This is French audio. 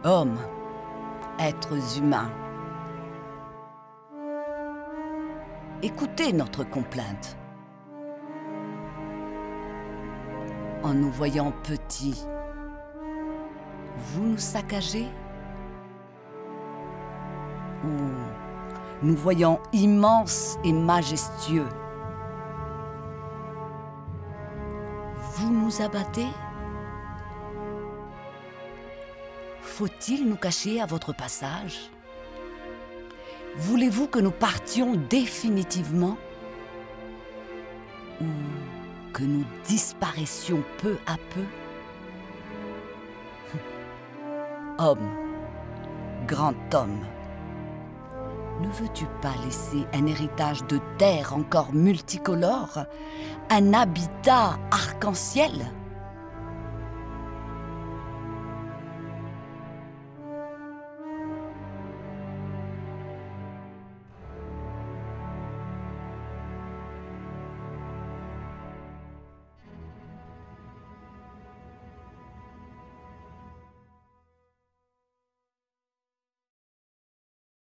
Hommes, êtres humains, écoutez notre complainte. En nous voyant petits, vous nous saccagez? Ou nous voyant immenses et majestueux, vous nous abattez? Faut-il nous cacher à votre passage? Voulez-vous que nous partions définitivement? Ou que nous disparaissions peu à peu? Homme, grand homme, ne veux-tu pas laisser un héritage de terre encore multicolore, un habitat arc-en-ciel?